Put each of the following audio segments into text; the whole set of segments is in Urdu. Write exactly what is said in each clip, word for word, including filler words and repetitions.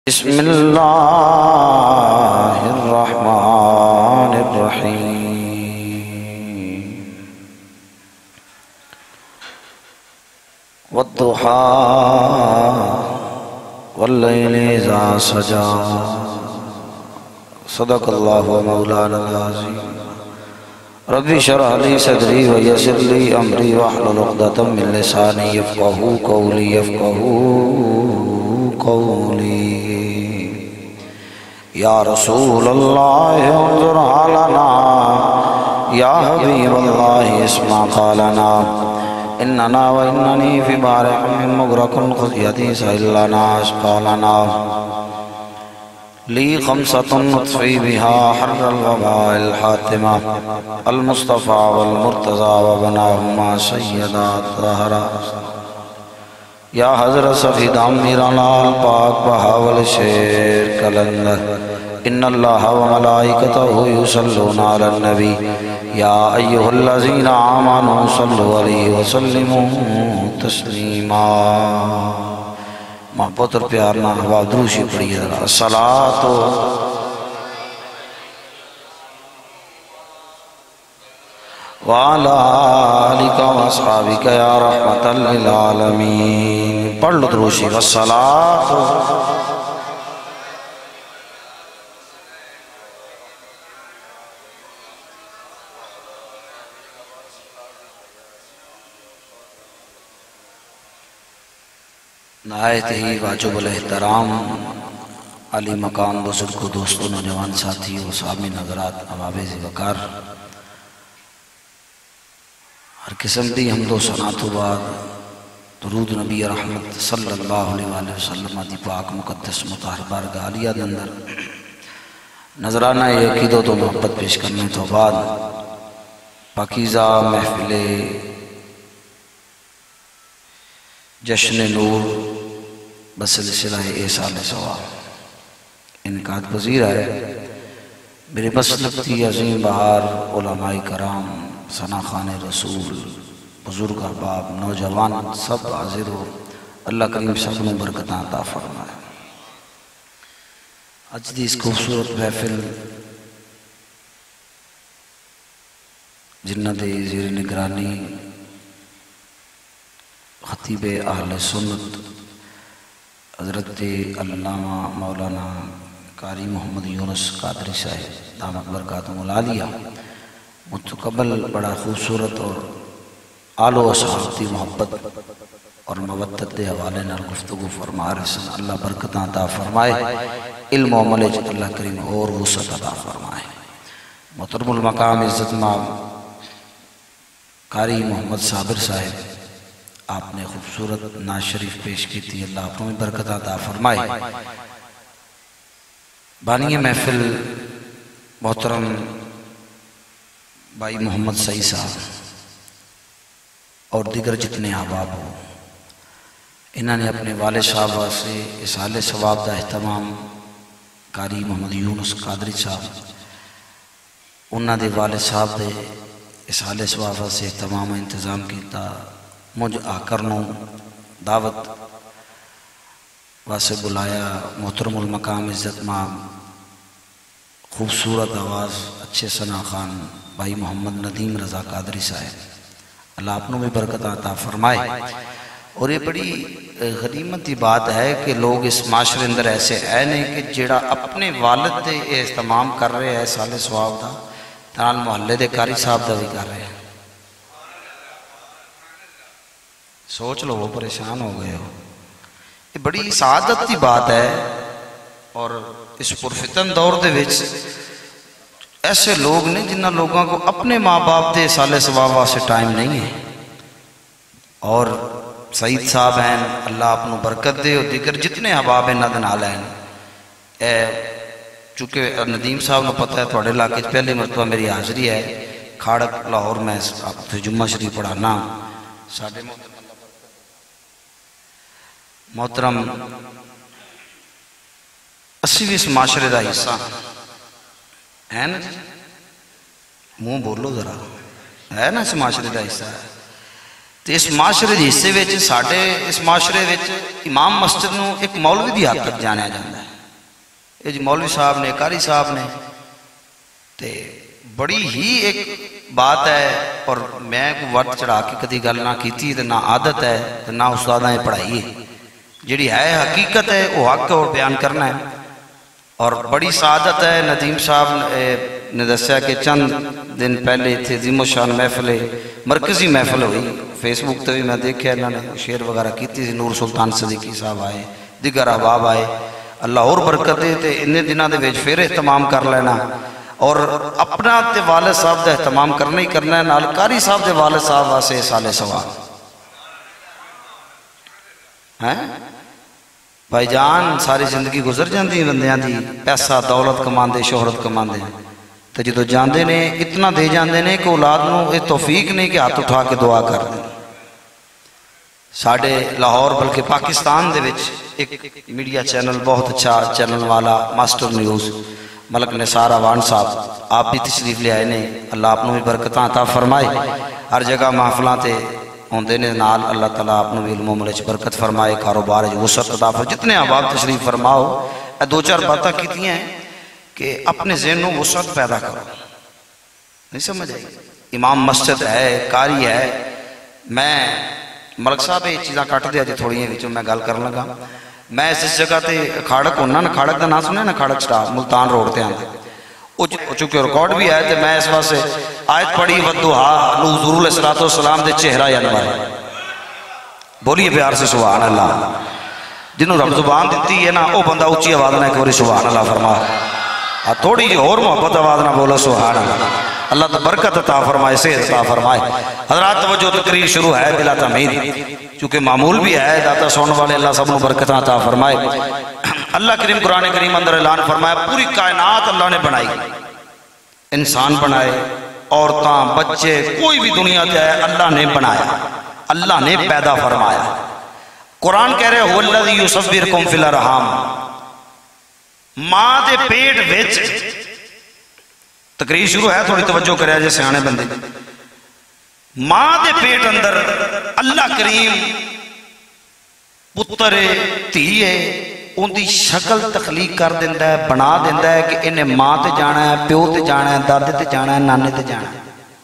بسم اللہ الرحمن الرحیم والضحى واللیل اذا سجا صدق اللہ مولانا العظیم رب اشرح لي صدری ویسر لي امری واحلل عقدۃ من لسانی یفقهوا قولی یفقهوا قولی یا رسول اللہ انظر حالنا یا حبیب اللہ اسمع قالنا اننا واننی فی بارح من مغرق خذ یدی سہل لنا اشقا لنا لی خمسة نطفی بها حر الوباء الحاتمہ المصطفى والمرتضى وبناهما سیدات ظہرا یا حضرت سفید امیرنا الپاک بہاول شیر کلندر ان اللہ وملائکتہ یصلون علی النبی یا ایہا الذین آمنوا صلوا علیہ وسلموا تسلیما محبت اور پیارنا حوال دروشی پڑھیے ذرا الصلاة وعلى آلك واصحابك يا رحمة للعالمين پڑھ لو دروشی والصلاة نہایت ہی واجب الاحترام علی مقام بزرگ دوستوں نوجوان ساتھیوں سامع نظرات عوابز وقار ہر قسم دی حمد و ثنا تو بعد درود نبی رحمت صلی اللہ علیہ وآلہ وسلم دی پاک مقدس مطہر بارگاہ عالیہ دے اندر نظرانہ عقیدت و محبت پیش کرنے تو بعد پاکیزہ محفل جشن نور بسلسلہ احسان ثواب انعقاد پذیر ہے میرے مسلک تھی عظیم بہار علماء کرام ثنا خان رسول بزرگ احباب نوجوان سب حاضر ہو اللہ کریم سب نے برکتاں عطا فرمائے آج دی اس خوبصورت محفل جنہ دے زیر نگرانی خطیب اہل سنت حضرت علامہ مولانا قاری محمد یونس قادری صاحب دامت برکاتہم العالیہ متقبل بڑا خوبصورت اور آل و صحابتی محبت اور مودت دے حوالے نال گفتگو فرما رہے سن اللہ برکتاں عطا فرمائے علم و عمل جت اللہ کریم اور وسعت عطا فرمائے محترم المقام عزت مآب قاری محمد صابر صاحب آپ نے خوبصورت نعت شریف پیش کی تھی اللہ آپ میں برکت عطا فرمائے بانی محفل محترم بھائی محمد سعید صاحب اور دیگر جتنے احباب ہو انہوں نے اپنے والد صاحب سے اصحال ثواب دا اہتمام قاری محمد یونس قادری صاحب انہوں نے والد صاحب دے اصحال ثواب سے اہتمام انتظام کیتا مجھ آکر نو دعوت واسے بلایا محترم المقام عزت مآب خوبصورت آواز اچھے ثنا خان بھائی محمد ندیم رضا قادری صاحب اللہ اپنوں میں برکت عطا فرمائے اور یہ بڑی غنیمت کی بات ہے کہ لوگ اس معاشرے اندر ایسے ہے نہیں کہ جڑا اپنے والد دے اہتمام کر رہے ہیں سال ثواب دا تنال محلے دے قاری صاحب دا بھی کر رہے ہیں سوچ لو وہ پریشان ہو گئے ہو یہ بڑی سعادت کی بات ہے اور اس پرفتن دور دے وچ ایسے لوگ نے جنہ لوگوں کو اپنے ماں باپ دے سال ثواب سے ٹائم نہیں ہے اور سعید صاحب ہیں اللہ اپنوں برکت دے اور دیگر جتنے احباب ہیں ندن آل ہیں اے چونکہ ندیم صاحب نے پتہ ہے تھوڑے علاقے پہلی مرتبہ میری حاضری ہے کھاڑک لاہور میں آپ سے جمعہ شریف پڑھانا ساڑھے محترم اسی بھی اس معاشرے دا حصہ ہے نا منہ بولو ذرا ہے نا اس معاشرے دا حصہ ہے تو اس معاشرے دے حصے وچ ساڈے اس معاشرے وچ امام مسجد نو ایک مولوی دی حد تک جانیا جاتا ہے یہ جی مولوی صاحب نے قاری صاحب نے تے بڑی ہی ایک بات ہے اور میں کو وقت چڑھا کے کدی گل نہ کیتی تے نہ عادت ہے تے نہ استاداں پڑھائی ہے جڑی ہے حقیقت ہے وہ حق اور بیان کرنا ہے اور بڑی سعادت ہے ندیم صاحب نے دسیا کہ چند دن پہلے تھے عظیم الشان محفل مرکزی محفل ہوئی فیس بک تے بھی میں دیکھا انہوں نے شیئر وغیرہ کیتی تھی نور سلطان صدیقی صاحب آئے دیگر احباب آئے اللہ اور برکت دے تے انہیں دنوں دے وچ پھر اہتمام کر لینا اور اپنا تے والد صاحب دا اہتمام کرنا ہی کرنا ہے نال قاری صاحب دے والد صاحب واسطے سال ثواب ہیں بھائی جان ساری زندگی گزر جاندی بندیاں دی پیسہ دولت کماندے شہرت کماندے تو جدو جاندے نے اتنا دے جاندے نے کہ اولاد نو یہ توفیق نہیں کہ ہاتھ اٹھا کے دعا کر دیں ساڑھے لاہور بلکہ پاکستان دے وچ ایک میڈیا چینل بہت اچھا چینل والا ماسٹر نیوز ملک نثار آوان صاحب آپ بھی تشریف لے آئے نے اللہ اپنوں بھی برکتاں عطا فرمائے ہر جگہ محفلاں تے ہوندے نے نال اللہ تعالیٰ اپنوں بھی علم و عمل وچ برکت فرمائے کاروبار وچ وسعت عطا فرمائے جتنے احباب تشریف فرماؤ اے دو چار باتاں کیتی ہیں کہ اپنے ذہن میں وسعت پیدا کرو نہیں سمجھ آئی امام مسجد ہے قاری ہے میں ملک صاحب یہ چیزاں کٹ دیا جی تھوڑی ہیں میں گل کرن لگا میں اس جگہ تے کھاڑک ہونا نا کھاڑک دا نام سنے نا کھاڑک سٹاف ملتان روڈ تے آندے چونکہ ریکارڈ بھی ہے تے میں اس واسطے آیت پڑھی ودوہا نو حضور علیہ الصلوۃ والسلام دے چہرہ انور بولیے پیار سے سبحان اللہ جنہوں رب زبان دیتی ہے نا او بندہ اونچی آواز نہ ایک باری سبحان اللہ فرما تھوڑی جی اور محبت آواز نہ بولا سبحان اللہ اللہ تو برکت عطا فرمائے صحت عطا فرمائے حضرات توجہ تقریر شروع ہے بلا تمہید چونکہ معمول بھی ہے داتا سننے والے اللہ سب کو برکت عطا فرمائے اللہ کریم قرآن کریم اندر اعلان فرمایا پوری کائنات اللہ نے بنائی انسان بنائے عورتاں بچے کوئی بھی دنیا تے ہے اللہ نے بنایا اللہ نے پیدا فرمایا قرآن کہہ رہے هو الذی یصورکم فی الارحام ماں دے پیٹ وچ تقریر شروع ہے تھوڑی توجہ کرے جے سیانے بندے ماں دے پیٹ اندر اللہ کریم پتر دھیے ان دی شکل تخلیق کر دیندہ ہے بنا دیندہ ہے کہ انہیں ماں تے جانا ہے پیو تے جانا ہے دادے تے جانا ہے نانے تے جانا ہے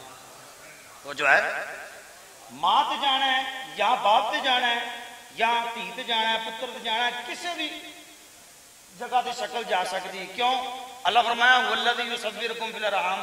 تو جو ہے ماں تے جانا ہے یا باپ تے جانا ہے یا دھی تے جانا ہے پتر تے جانا ہے کسے بھی جگہ تے شکل جا سکتی کیوں اللہ فرمایا والذی یصورکم فی الارحام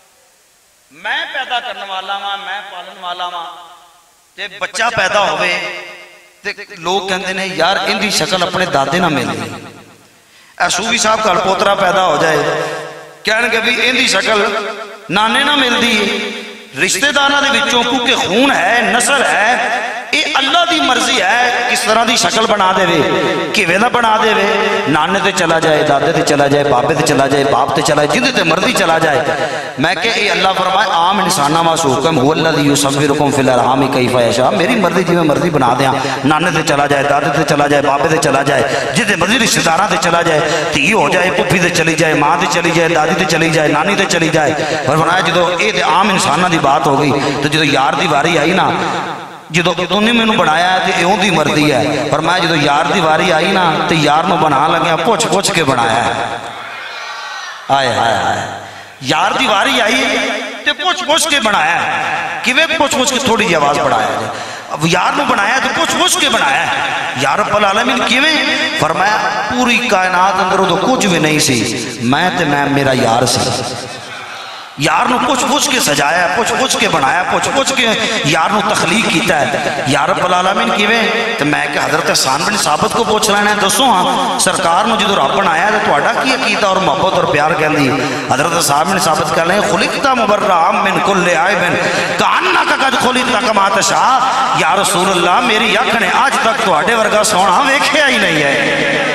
میں پیدا کرنے والا ہاں میں پالن والا ہاں تے بچہ پیدا ہوئے تے لوگ کہندے نے یار ان دی شکل اپنے دادے نہ ملے اے صوفی صاحب کا پوترا پیدا ہو جائے کہنے کہ بھی ان دی شکل نانے نہ مل دی رشتہ داراں دے وچوں کیونکہ خون ہے نسل ہے اے اللہ دی مرضی ہے کس طرح دی شکل بنا دے وے کیویں دا بنا دے وے نانے تے چلا جائے دادے تے چلا جائے بابے تے چلا جائے باپ تے چلا جائے جدے تے مرضی چلا جائے میں کہ اے اللہ فرمائے عام انساناں واسطے حکم هو الذی یصورکم فی الارحام کیف یشاء میری مرضی جویں مرضی بنا دیاں نانے تے چلا جائے دادے تے چلا جائے بابے تے چلا جائے جدے مرضی رشتہ داراں تے چلا جائے دھی ہو جائے پھپھی تے چلی جائے ماں تے چلی جائے دادی تے چلی جائے نانی تے چلی جائے فرمایا جدوں اے تے عام انساناں دی بات ہو گئی تو جدوں یار دی واری آئی نا جدو انہیں میں نے بنایا ہے تو ایون دی مردی ہے پر میں جدو یار دی واری آئی نا تو یار نو بنا لگیا پوچھ پوچھ کے بنایا ہے آئے آئے آئے یار دی واری آئی تو پوچھ پوچھ کے بنایا ہے کہ وہ پوچھ پوچھ کے تھوڑی جی آواز بڑھایا ہے اب یار نو بنایا تو پوچھ پوچھ کے بنایا ہے یا رب العالمین کیویں فرمایا پوری کائنات اندر تو کچھ بھی نہیں سی میں تے میں میرا یار سی یار نو پوچھ پوچھ کے سجایا ہے پوچھ پوچھ کے بنایا پوچھ پوچھ کے یار نو تخلیق کیتا ہے یا رب العالمین کیویں تو میں کہ حضرت حسان بن ثابت کو پوچھ لینا ہے دسو ہاں سرکار نو جدو رب بنایا ہے تو تہاڈا کی عقیدہ اور محبت اور پیار کہندی حضرت حسان بن ثابت کہہ لیں خلقتا مبرعا من کل عیب کانک قد خلقتا کما تشاء یا رسول اللہ میری اکھ نے آج تک تہاڈے ورگا سونا ویکھیا ہی نہیں ہے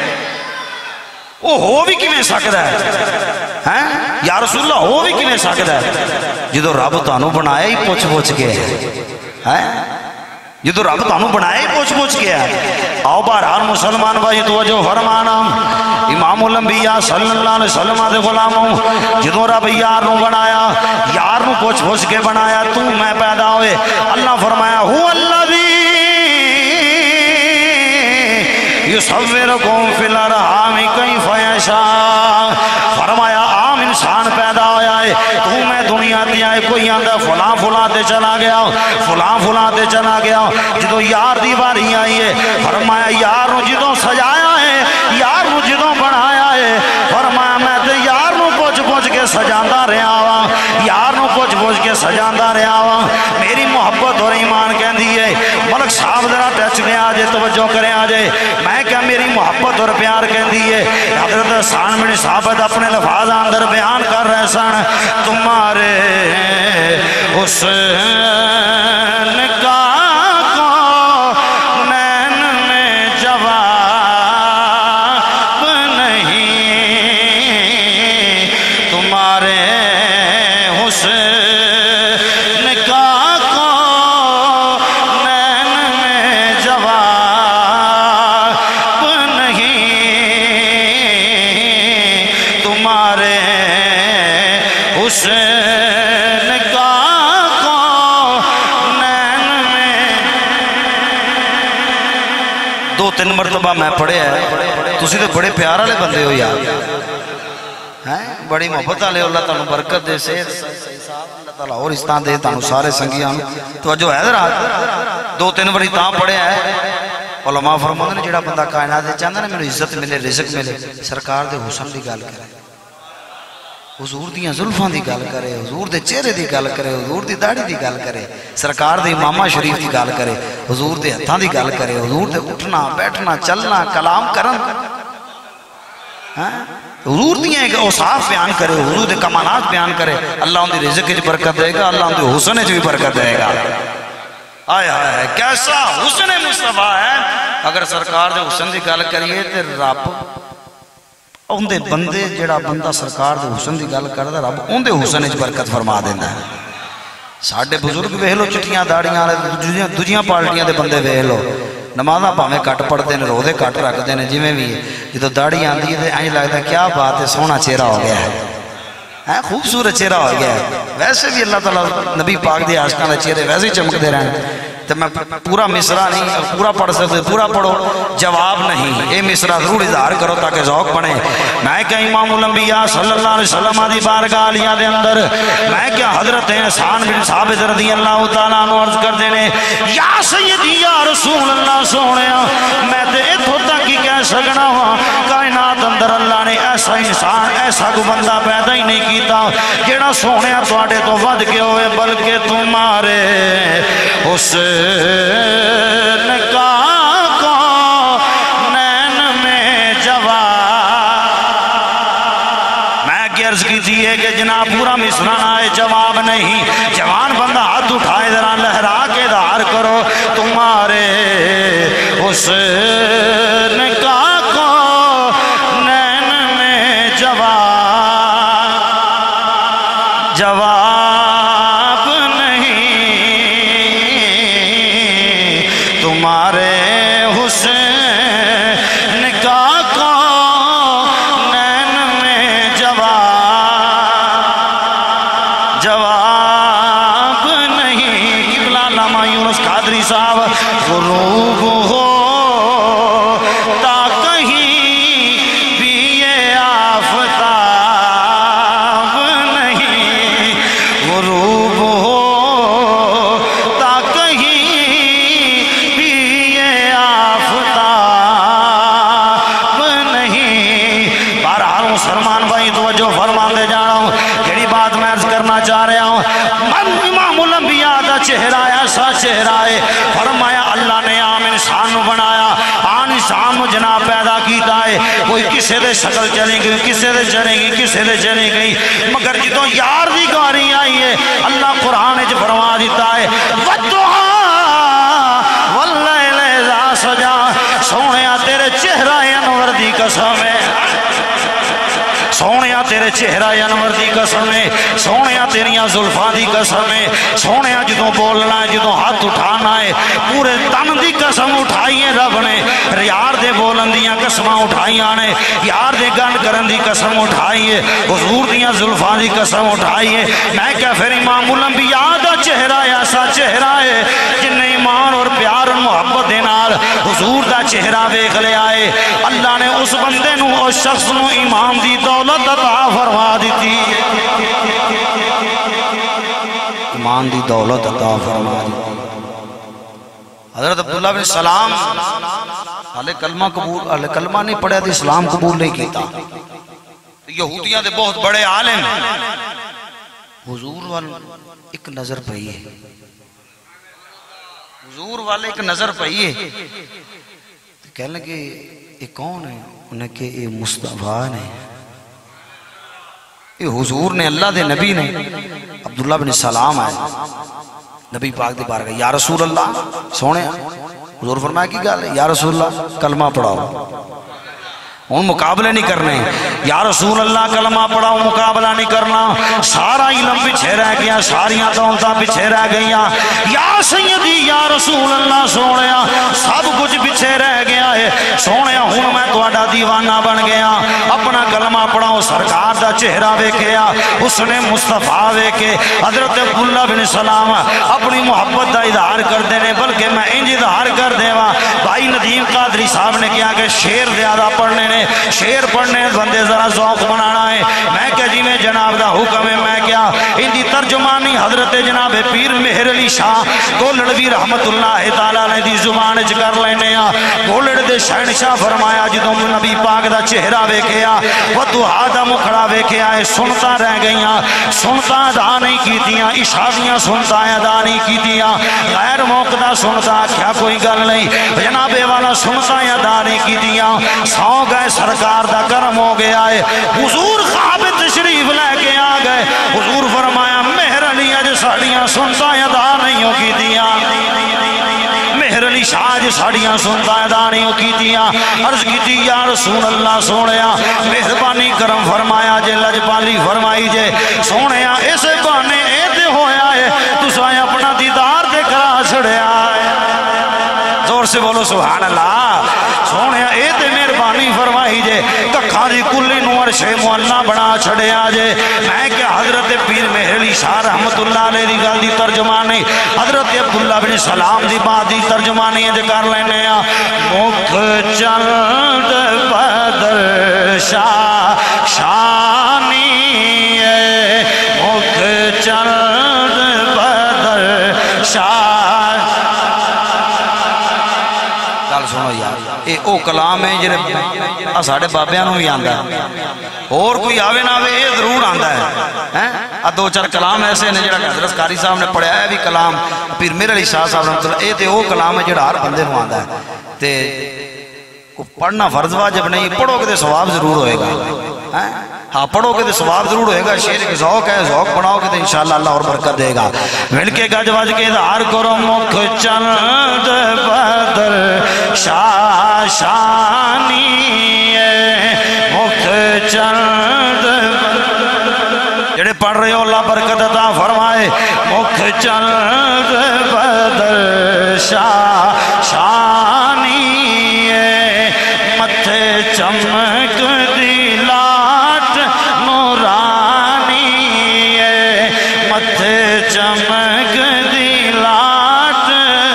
وہ ہو بھی کیویں سکدا ہے یا رسول اللہ ہو بھی کیویں سکدا ہے جدو رب تانوں بنایا ہی پوچھ پوچھ کے ہے جدو رب تانوں بنایا ہی پوچھ پوچھ کے ہے آؤ بہرحال مسلمان بھائی توجہ فرمانا امام الانبیاء صلی اللہ علیہ وسلم دے غلاموں جدو رب یار نو بنایا یار نو پوچھ پوچھ کے بنایا تو میں پیدا ہوئے اللہ فرمایا هو الذی یصورکم فی الارحام کیف کیسا؟ فرمایا عام انسان پیدا ہویا ہے، تو میں دنیا دیا ہے، کوئی آندہ فلاں فلاں تے چلا گیا فلاں فلاں تے چلا گیا، جدو یار دی باری آئی ہے فرمایا یار نو جدو سجایا ہے، یار نو جدو بنایا ہے، فرمایا میں تے یار نو پوچھ پوچھ کے سجاندہ رہا ہوا، یار نو پوچھ پوچھ کے سجاندہ رہا ہوا۔ میری محبت اور ایمان کہن دیئے ملک صاحب ذرا ٹچ میں آجے، توجہ کریں آجے، میں کیا میری محبت اور پیار کہن دیئے حضرت حسان بن ثابت اپنے لفاظ اندر بیان کر رہے سن، تمہارے حسین کا دو تین مرتبہ میں پڑھے ہیں، تسی تو بڑے پیار والے بندے ہو یار، بڑی محبت والے، اللہ تعالیٰ برکت دے، صحت اللہ تعالیٰ اور اس طرح دے تانوں سارے سنگیاں توجہ ہے ذرا، دو تین بڑی تاں پڑھے ہیں۔ علماء فرماتے ہیں جڑا بندہ کائنات چاہتا ہے نا میرے عزت ملے رزق ملے، سرکار دے حسن دی گل کرے، حضور دیاں زلفاں دی گل کرے، حضور دے چہرے دی گل کرے، حضور دی داڑھی دی گل کرے، سرکار دے امامہ شریف دی گل کرے، حضور دے ہتھاں دی گل کرے، حضور دے اٹھنا بیٹھنا چلنا کلام کرن، حضور دیاں ایک اوصاف بیان کرے، حضور دے کمالات بیان کرے، اللہ ان دی رزق وچ برکت دے گا، اللہ ان دے حسن وچ بھی برکت دے گا۔ آئے آئے کیسا حسن مصطفیٰ ہے، اگر سرکار دے حسن دی گل کریے تے رب ان دے بندے جڑا بندہ سرکار دے حسن دی گل کردا رب ان دے حسن وچ برکت فرما دیندا ہے۔ ساڈے بزرگ ویکھ لو چٹیاں داڑیاں والے دوجیاں پارٹیاں دے بندے ویکھ لو، نمازاں بھاویں کٹ پڑھدے نے، روزے کٹ رکھدے نے، جویں وی جدوں داڑھی آندی ہے تے اینج لگدا کیا بات ہے، سوہنا چہرہ ہو گیا ہے، ہے خوبصورت چہرہ ہو گیا ہے۔ ویسے بھی اللہ تعالیٰ نبی پاک دے عاشقاں دے چہرے ویسے ہی چمکدے رہن، تو میں پورا مصرع نہیں پورا پڑھ سکتے، پورا پڑھو جواب نہیں، اے مصرع ضرور اظہار کرو تاکہ ذوق بنے۔ میں کیا امام الانبیاء صلی اللہ علیہ وسلم دی بارگاہ عالیہ دے اندر میں کیا حضرت حسان بن ثابت رضی اللہ تعالیٰ عنہ عرض کر دینے، یا سیدی یا رسول اللہ سونے میں تے اتھو تک ہی کہہ سکنا ہوا، کائنات اندر اللہ نے ایسا انسان ایسا کو بندہ پیدا ہی نہیں کیتا جیڑا سونے تواڈے تو ود کے ہوئے، بلکہ تمہارے حسین کا کو نین میں جواب، میں کی عرض کی تھی ہے کہ جناب پورا مصرع آئے جواب نہیں، جوان بندہ ہاتھ اٹھائے ذرا لہرا کے دھار کرو، تمہارے حسین کا کو نین میں جواب جواب تمہارے حسین کا کو نین میں جواب جواب نہیں۔ قبلہ علامہ یونس قادری صاحب، غروب ہو تا کہیں بھی یہ آفتاب نہیں، غروب ہو تا کہیں سرمان بھائی توجہ فرما دے جا رہا ہوں، جڑی بات میں عرض کرنا چاہ رہا ہوں، امام الانبیاء دا چہرہ ایسا چہرہ ہے، فرمایا اللہ نے عام انسان بنایا، عام انسان جناب پیدا کیتا ہے، کوئی کسے دے شکل چلے گی، کسے دے چلے گی، کسے دے چلے گئی، مگر جدوں یار دی گاری آئی ہے اللہ قرآن وچ فرما دیتا ہے وَالضُّحَىٰ وَاللَّيْلِ اِذَا سَجَىٰ، سونیا تیرے چہرہ انور دی قسم ہے، سونیا تیرے چہرہ انور دی قسم ہے، سونیا تیریاں زلفاں دی قسم ہے، سونیا جدوں بولنا ہے جدوں ہاتھ اٹھانا ہے پورے تن دی قسم اٹھائیے رب نے، یار دے بولن دیاں قسماں اٹھائیاں نے، یار دے گن کرن دی قسم اٹھائیے، حضور دیاں زلفاں دی قسم اٹھائیے۔ میں کیا پھر امام الانبیاء دا چہرہ ایسا چہرہ ہے جن ایمان اور پیار اور محبت دینا نال حضور دا چہرہ ویکھ لیا ہے اللہ نے اس بندے نو اس شخص نو ایمان دی دولت عطا فرما دیتی ایمان دی دولت عطا فرما دیتی حضرت عبداللہ بن سلام حالے کلمہ قبول حالے کلمہ نہیں پڑھا تھی اسلام قبول نہیں کیتا یہودیاں دے بہت بڑے عالم حضور وال ایک نظر پئی ہے حضور والے ایک نظر پئی ہے کہنے لگے یہ کون ہے انہیں کہ یہ مصطفیٰ نے یہ حضور نے اللہ دے نبی نے عبداللہ بن سلام آئے نبی پاک دے بارگاہ یا رسول اللہ سونے حضور فرمایا کی گل ہے یا رسول اللہ کلمہ پڑھاؤ ان مقابلے نہیں کرنے یا رسول اللہ کلمہ پڑھاؤ مقابلہ نہیں کرنا سارا علم پیچھے رہ گیا ساریاں دولتاں پیچھے رہ گیا یا سیدی یا رسول اللہ سونیا سب کچھ پیچھے رہ گیا ہے سونیا ہوں میں تہاڈا دیوانہ بن گیا اپنا کلمہ پڑھاؤ سرکار دا چہرہ ویکھیا اس نے مصطفیٰ ویکھے حضرت عبداللہ بن سلام اپنی محبت دا اظہار کر دینے بلکہ میں انج اظہار کر دیوا بھائی ندیم قادری صاحب نے کیا کہ شعر زیادہ پڑھنے شعر پڑھنے بندے ذرا ذوق بنانا ہے میں کہ جی میں جناب دا حکم ہے میں کیا ان دی ترجمانی حضرت جناب پیر مہر علی شاہ گولڑوی رحمت اللہ تعالیٰ نے دی زبان اچ کر لینے آ گولڑ دے شہنشاہ فرمایا جدوں نبی پاک دا چہرہ ویکھیا ودعا دا مکھڑا ویکھیا ہے سنتا رہ گئیاں سنتا ادا نہیں کیتیاں اشاریاں سنتا ادا نہیں کیتیاں غیر موقع سنتا کیا کوئی گل نہیں جناب والا سنتا ادا نہیں کیتیاں سو گئے سرکار دا کرم ہو گیا ہے حضور خواب تشریف لے کے آ گئے حضور فرمایا مہر علی اج ساڑیاں سنتا ادا نہیں ہو کی دیا مہر علی شاہ جی ساڑیاں سنتا ادا نہیں ہو کی دیا عرض کی دی یا رسول اللہ سونیا مہربانی کرم فرمایا جے لجپالی فرمائی جے سونیا اس بانے اے دے ہویا ہے تو سائیں اپنا دیدار دے کرا چھڑیا ہے زور سے بولو سبحان اللہ سونیا اے دے مہربانی فرمائی جے ککھاری کلی نور شے معلہ بنا چھڑے آجے میں کہ حضرت پیر مہر علی شاہ رحمت اللہ علیہ دی گل دی ترجمانی حضرت عبداللہ بن سلام دی بات دی ترجمانی ہے کر لینے آ مکھ چند بدر شاہ شانی ہے مکھ چند بدر شاہ گل سنو یار اے او کلام ہے جنہیں ساڑھے بابیاں نو بھی آندہ ہے اور کوئی آوے نہ آوے یہ ضرور آندہ ہے دو چار کلام ایسے ہیں جنہیں حضرت قاری صاحب نے پڑھا ہے بھی کلام پیر مہر علی شاہ صاحب نے اے تے او کلام ہے جنہیں ہر بندے نو آندہ ہے تے پڑھنا فرض واجب نہیں پڑھو کہ تے ثواب ضرور ہوئے گا ہاں پڑھو کہ تے ثواب ضرور ہوئے گا شعر کے ذوق ہے ذوق بناؤ کہ تے انشاءاللہ اللہ اور برکت دے گا مل کے گج وج کے اظہار کرو مکھ چند بدر شاہ شانی مکھ چند جڑے پڑھ رہے ہو اللہ برکت عطا فرمائے مکھ چند بدر شاہ شانی متھے چمک دی لاٹ نورانی متھے چمک دی لاٹ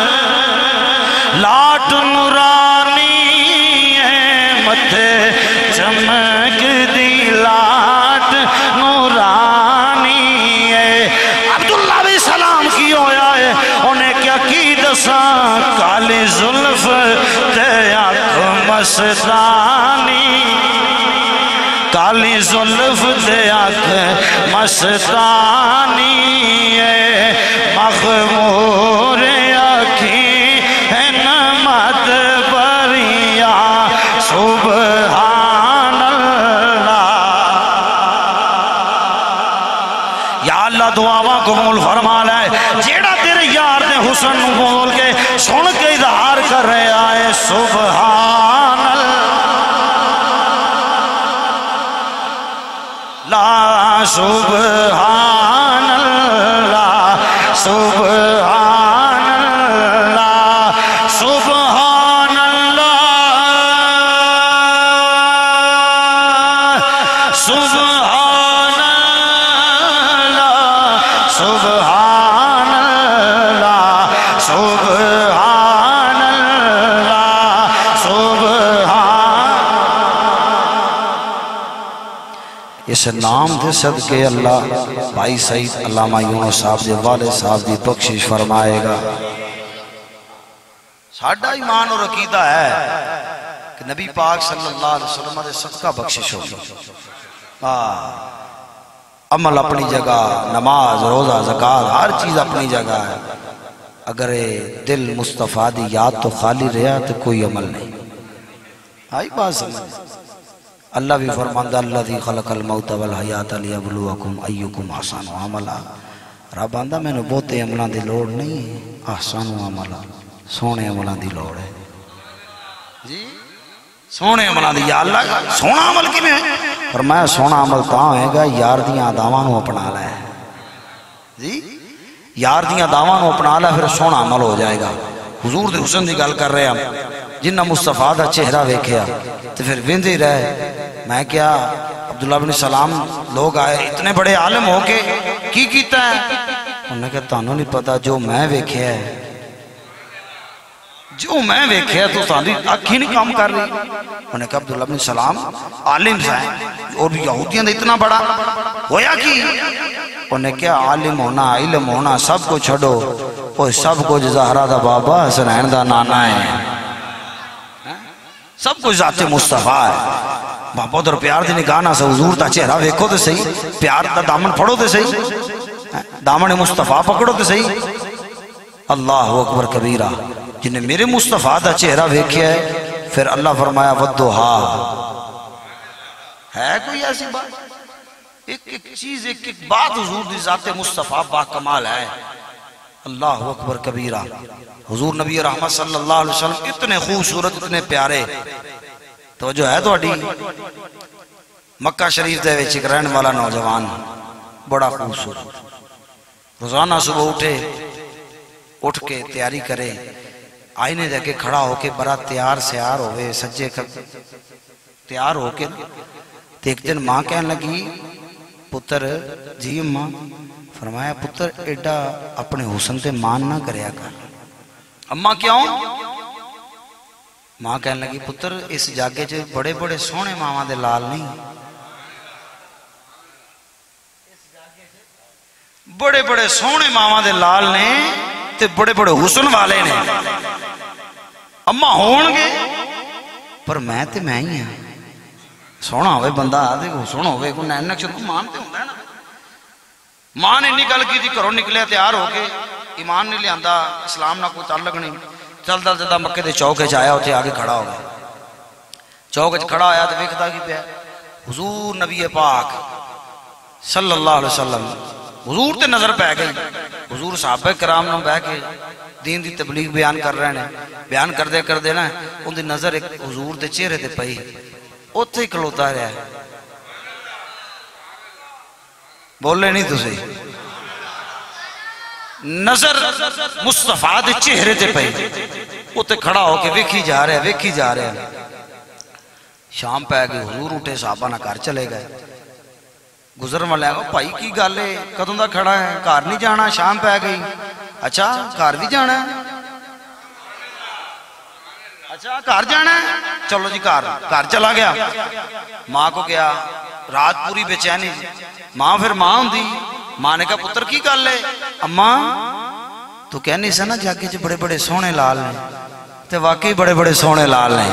لاٹ نورانی متھے چمک دی لاٹ نورانی عبداللہ بھی سلام کی ہویا ہے انہیں کیا کی دساں کالی زلف تے آنکھ مستانی کالی زلف تے آنکھ مستانی مغمور اکھی ہے نمت بریا سبحان اللہ یا اللہ دعاواں قبول فرما لے جیڑا تیرے یار دے حسن بول کے سن کے اظہار کر رہے آئے سبحان اللہ سبحان اللہ سبحان اللہ سبحان اللہ سبحان اللہ سبحان اللہ سبحان اللہ اس نام دے صدقے اللہ بھائی سعید علامہ یونس صاحب دے والد صاحب دی بخشش فرمائے گا۔ ساڈا ایمان اور عقیدہ ہے کہ نبی پاک صلی اللہ علیہ وسلم دے صدقہ بخشش ہوگی۔ عمل اپنی جگہ، نماز، روزہ، زکوٰۃ، ہر چیز اپنی جگہ ہے، اگر دل مصطفیٰ دی یاد تو خالی رہا تو کوئی عمل نہیں۔ آئی بات سمجھ؟ اللہ بھی فرماندہ الذی خلق الموت والحیات لیبلوکم ایکم احسن عملا۔ رب آندہ میں نے بہتے عملوں دی لوڑ نہیں ہے، احسن عملا، سونے عملوں دی لوڑ ہے۔ جی سونے عملوں دی، یا اللہ سونا عمل کی میں فرمایا سونا عمل تاں ہوئے گا یار دیاں دعواں نو اپنا لے۔ جی یار دیاں دعواں نو اپنا لے پھر سونا عمل ہو جائے گا۔ حضور دے حسن دی گل کر رہے ہیں، جنہ مصطفیٰ دا چہرہ ویکھیا تو پھر ویندے رہے۔ میں کیا عبداللہ بن سلام لوگ آئے اتنے بڑے عالم ہو کے کی کیتا ہے؟ انہوں نے کہا تانوں نہیں پتا جو میں ویکھیا ہے، جو میں ویکھیا تو تانی آنکھی نہیں کام کر رہی۔ انہوں نے کہا عبداللہ بن سلام عالم سے اور بھی یہودیاں دے اتنا بڑا ہویا کی؟ انہوں نے کہا عالم ہونا، علم ہونا سب کو چھڑو، وہ سب کچھ زہرہ دا بابا حسنین دا نانا ہے، سب کچھ ذات مصطفیٰ ہے۔ محبت اور پیار دی نگاہ نہ سے حضور دا چہرہ ویکھو تے صحیح، پیار دا دامن پھڑو تے صحیح، دامن مصطفیٰ پکڑو تے صحیح۔ اللہ اکبر کبیرہ، جنہیں میرے مصطفیٰ دا چہرہ ویکھیا ہے پھر اللہ فرمایا ودھوہا۔ ہے کوئی ایسی بات؟ ایک ایک چیز، ایک ایک بات حضور دی ذات مصطفیٰ با کمال ہے۔ اللہ اکبر کبیرہ۔ حضور نبی رحمت صلی اللہ علیہ وسلم اتنے خوبصورت، اتنے پیارے۔ توجہ ہے تو اڈی مکہ شریف دے وچ ایک رہن والا نوجوان بڑا خوبصورت، روزانہ صبح اٹھے، اٹھ کے تیاری کرے، آئینے دے کے کھڑا ہو کے بڑا تیار سیار ہوئے، سجے تیار ہو کے۔ ایک دن ماں کہنے لگی پتر جی ماں، فرمایا پتر ایڈا اپنے حسن تے مان نہ کریا کر۔ اماں کیوں؟ ماں کہنے لگی پتر اس جاگے جو بڑے بڑے سونے ماما دے لال نہیں، بڑے بڑے سونے ماما دے لال نے تے بڑے بڑے حسن والے نے، اماں ہون گے پر میں تے میں ہی ہاں۔ سونا ہوئے بندہ آدھے کو سونا ہوئے کو نین نقشن کو مان تے ہوندہ ہے نا۔ ماں نے نکل کی تھی، کرو نکلے تیار ہو کے، ایمان نہیں لے آندہ، اسلام نہ کوئی تعلق نہیں، چلتا چلتا مکے دے چوکے چایا ہوتے آگے کھڑا ہو گیا۔ چوکے کھڑا آیا تو ویکھدا کی پیا حضور نبی پاک صلی اللہ علیہ وسلم، حضور تے نظر پہ گئی۔ حضور صحابہ کرام نے بہ کے دین دی تبلیغ بیان کر رہے ہیں، بیان کر دے کر دینا ان دی نظر ایک حضور دے چہرے تے پئی، اوتھے ہی کھلوتا رہا ہے۔ بولے نہیں تسی؟ نظر مصطفیٰ دے چہرے تے پئی، اوتھے کھڑا ہو کے ویکھی جا رہے ہیں، ویکھی جا رہے ہیں۔ شام پہ گئے، حضور اٹھے، صحابہ نہ گھر چلے گئے۔ گزر میں لے گا بھائی کی گالے کدوں دا کھڑا ہے، گھر نہیں جانا، شام پہ گئی۔ اچھا گھر بھی جانا ہے؟ اچھا گھر جانا ہے، چلو جی گھر گھر چلا گیا۔ ماں کو گیا، رات پوری بے چینی، ماں پھر ماں ہوندی۔ ماں نے کہا پتر کی گل ہے؟ اماں تو کہنی سا نا جاگے جو بڑے بڑے سونے لال نے، تو واقعی بڑے بڑے سونے لال نے۔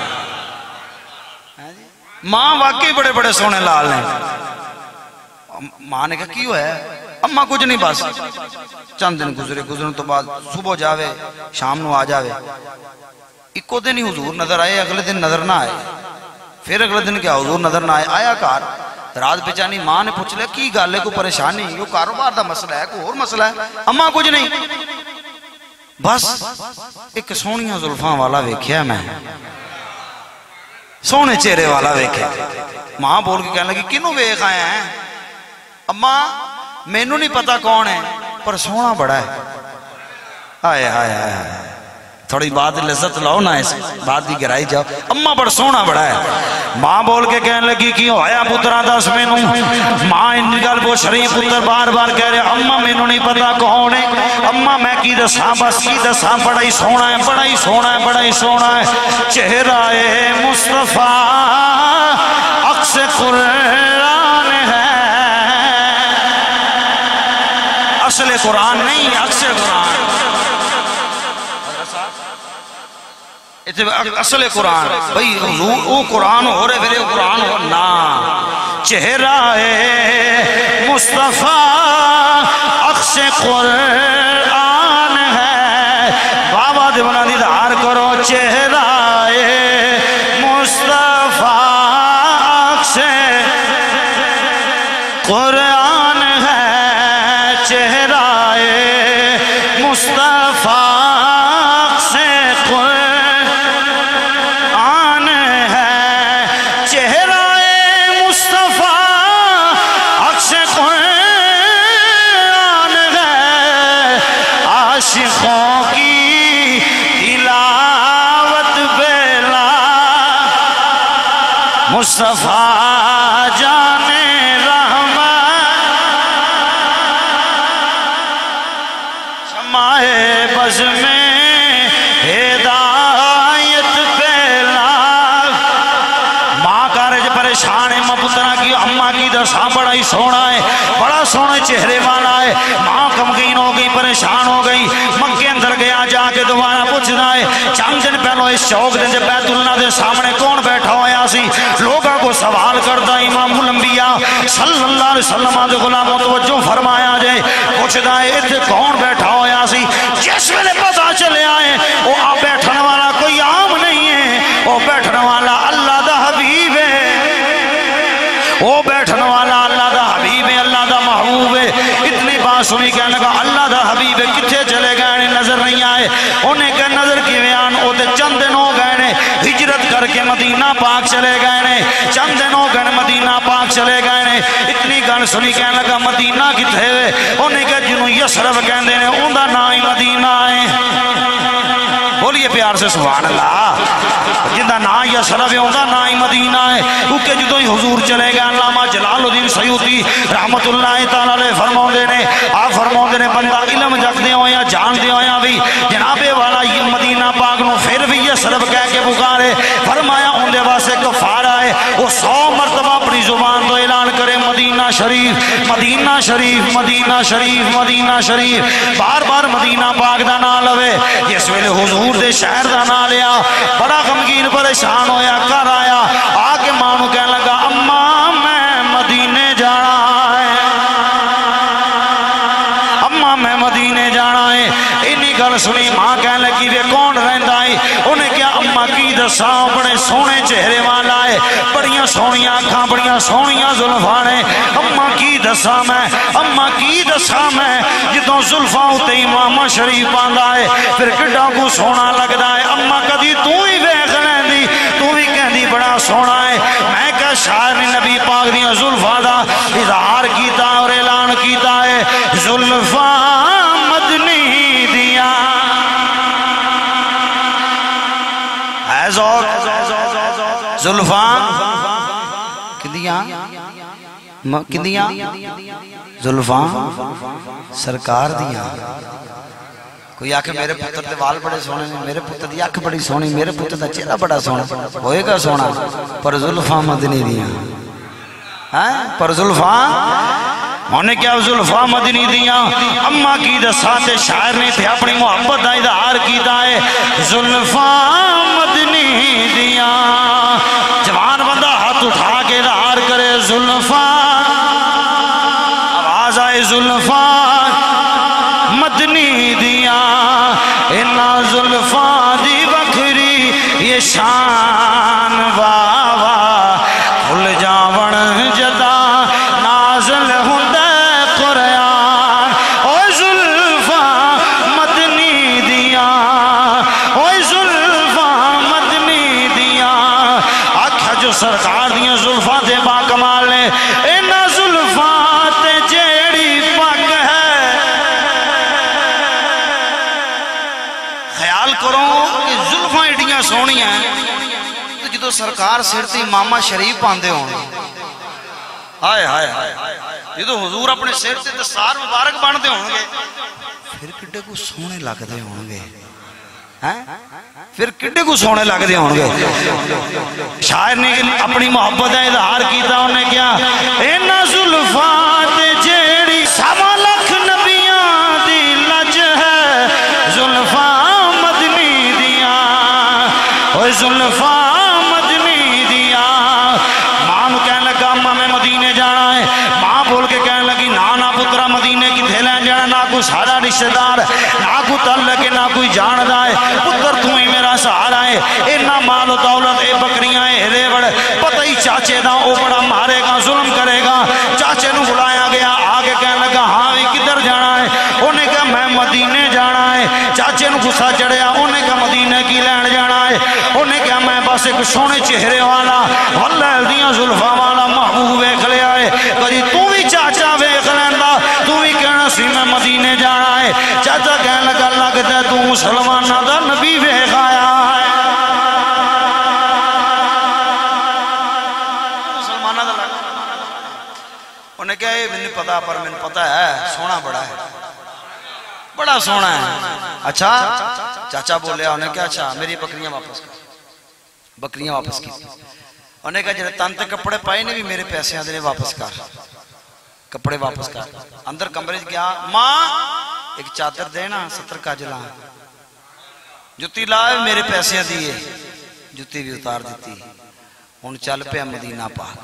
ماں واقعی بڑے بڑے سونے لال نے۔ ماں نے کہا کیوں ہے؟ اماں کچھ نہیں، بس چند دن گزرے، گزرنے تو بعد صبح جاوے شام نو آ جاوے۔ ایکو دن ہی حضور نظر آئے، اگلے دن نظر نہ آئے، پھر اگلے دن کیا حضور نظر نہ آئے۔ آیا کار رات بچانی، ماں نے پوچھ لیا کی گالے کو پریشانی، یہ کاروبار دا مسئلہ ہے کوئی اور مسئلہ ہے؟ اماں کچھ نہیں، بس ایک سونیاں زلفاں والا ویکھیا میں، سونے چہرے والا ویکھیا۔ ماں بول کے کہنے لگی کنوں ویکھ آئے ہیں؟ اماں مینوں نہیں پتا کون ہے پر سونا بڑا ہے۔ آئے آئے آئے تھوڑی بات لذت لاؤ نا، اس بات کی گہرائی جاؤ۔ اماں بڑا سونا بڑا ہے۔ ماں بول کے کہنے لگی کیوں آیا پترا دس مینوں؟ ماں ان گل بو شریف پتر بار بار کہہ رہے اماں مینوں نہیں پتا کون ہے۔ اماں میں کی دساں، بس کی دساں، بڑا ہی سونا ہے، بڑا ہی سونا ہے، بڑا ہی سونا ہے چہرہ مصطفیٰ، عکس قرآن اصل قرآن بھئی وہ قرآن ہو رہے پھر قرآن ہو نا چہرہ مصطفیٰ عکس قرآن ہے بابا دیونا دیدار کرو چہرہ مصطفیٰ عکس قرآن ہے چہرہ مصطفیٰ مصطفیٰ جانے رحمت شمع بز میں ہدایت پھیلا ماں کارج پریشان ہے ماں پترہ کی اماں کی دساں بڑا ہی سونا ہے بڑا سونے چہرے والا ہے ماں کمگین ہو گئی پریشان ہو گئی مکے اندر گیا جا کے دوبارہ پوچھنا ہے چند دن پہلو اس چوک دن جب بیت اللہ دے سامنے کون بیٹھا ہویا سی لوگوں کو سوال کرتا امام الانبیاء صلی اللہ علیہ وسلم آدھے غلاموں توجہ فرمایا جائے پوچھتا ہے اتھے کون بیٹھا ہویا سی جس میں نے پتا چلے آئے وہ آپ بیٹھنے والا کوئی عام نہیں ہے وہ بیٹھنے والا اللہ دا حبیب ہے وہ بیٹھنے والا اللہ دا حبیب ہے اللہ دا محبوب ہے اتنی بات سنی کہنے لگا اللہ دا حبیب ہے کتھے چلے گئے نظر نہیں آئے انہیں کہ نظر کی بیان ہوتے چند دن ہو گئے ہجرت کر کے مدینہ پاک چلے گئے چند دن ہو گئے مدینہ پاک چلے گئے اتنی گل سنی کہنے لگا مدینہ کتھے ہوئے انہیں کہ جنہوں یسرف کہندے ہیں ان دا نا ہی مدینہ ہے بولیے پیار سے سبحان اللہ جندہ نا یسرف ہے ان دا نا ہی مدینہ ہے کیونکہ جدوں ہی حضور چلے گئے علامہ جلال الدین سیوطی رحمت اللہ تعالیٰ علیہ فرماؤں دے نے آپ فرماؤں دے نے بندہ علم جگ دے ہویا جان دے ہویا بھی جناب والا یہ مدینہ پاک نو پھر بھی یہ صرف کہہ کے پکارے فرمایا ان دے واسے کفارہ ہے وہ سو مرتبہ اپنی زبان تو اعلان کرے مدینہ شریف مدینہ شریف مدینہ شریف مدینہ شریف بار بار مدینہ پاک دا نام لوے جس ویلے حضور دے شہر دا نام لیا بڑا غمگین پریشان ہویا کر آیا آکے مانو کہنے لگا اماں میں مدینے جانا ہے اماں میں مدینے جانا ہے انہی گل سنی ماں کہنے لگی وے کون رہندا ہے انہیں کیا اماں کی دساں بڑے سونے چہرے والا ہے بڑیاں سونیاں آنکھاں بڑیاں سونیاں زلفاں نے اماں کی دساں میں اماں کی دساں میں جدوں زلفاں ہوتے امام شریف پاندا ہے پھر کڈا کو سونا لگدا ہے اماں کدی تو ہی ویکھ لیندی تو بھی کہندی بڑا سونا ہے میں کہ شاعر نے نبی پاک دیاں زلفاں دا اظہار کیتا اور اعلان کیتا ہے زلفاں مدنی دیاں ہے ذوق زلفاں کدیاں کدیاں زلفاں سرکار دیاں کوئی آکھے میرے پتر دے وال بڑے سونے میرے پتر دی اکھ بڑی سونی میرے پتر دا چہرہ بڑا سونا ہوئے گا سونا پر زلفاں مدنی دیاں پر زلفاں انہیں کیا زلفاں مدنی دیاں اماں کی دساتے شاعر نے تھے اپنی محبت دا اظہار کیتا ہے زلفاں مدنی دیاں جوان بندہ ہاتھ اٹھا کے اظہار کرے زلفاں آواز آئے زلفاں مدنی دیاں انہا زلفاں دی بکھری یہ شان واوا کھل جاون جدا نازل ہندے قرآن اوہ زلفاں مدنی دیاں اوہ زلفاں مدنی دیاں آکھا جو سرکار دیاں زلفاں دے با کمال نے انہا زلفاں تے جیڑی پاک ہے خیال کرو کہ زلفاں ایڈیاں سونی ہیں تو جدو سرکار سرتی امامہ شریف پاندے ہوں آئے آئے یہ تو حضور اپنے سر سے دستار مبارک باندھتے ہوں گے پھر کڈے کو سونے لگ دے ہوں گے پھر کڈے کو سونے لگ دے ہوں گے شاعر نے اپنی محبت ہے اظہار کیتا انہیں کیا اینا زلفات جیڑی سوا لکھ نبیاں دی لج ہے زلفاں مدنی دیاں کوئی سارا رشتہ دار، نہ کوئی تعلق ہے، نہ کوئی جاندہ ہے، پتر تو ہی میرا سہارا ہے، اینا مال و دولت اے بکریاں اے ریوڑ، پتہ ہی چاچے دا او بڑا مارے گا، ظلم کرے گا۔ چاچے نو بلایا گیا، آگے کہنے لگا ہاں بھی کدھر جانا ہے؟ انہیں کہا میں مدینے جانا ہے۔ چاچے نو غصہ چڑھیا، انہیں کہا مدینے کی لین جانا ہے؟ انہیں کہا میں بس ایک سونے چہرے والا واللہ دیاں زلفاں والا محبوب ویکھ لیا ہے، کدی تو بھی چاچا ویکھ لیندا، تو بھی کہنا سی میں مدینے جانا ہے۔ چاچا کہنے لگا لگتا ہے تو مسلمانہ دا نبی ویکھ آیا ہے۔ مسلمانہ دا لگا، انہیں کہا یہ مجھے پتا، پر مجھے پتا ہے سونا بڑا ہے، بڑا سونا ہے۔ اچھا چاچا بولیا، انہیں کہا اچھا میری بکریاں واپس کر، بکریاں واپس کی۔ انہیں کہا جنہیں تن تے کپڑے پائے نے بھی میرے پیسے آدھے واپس کر، کپڑے واپس کر۔ اندر کمرے گیا، ماں ایک چادر دینا ستر کا جلا، جتی لائے میرے پیسے دیئے، جتی بھی اتار دیتی۔ ان چل پہ مدینہ پاک،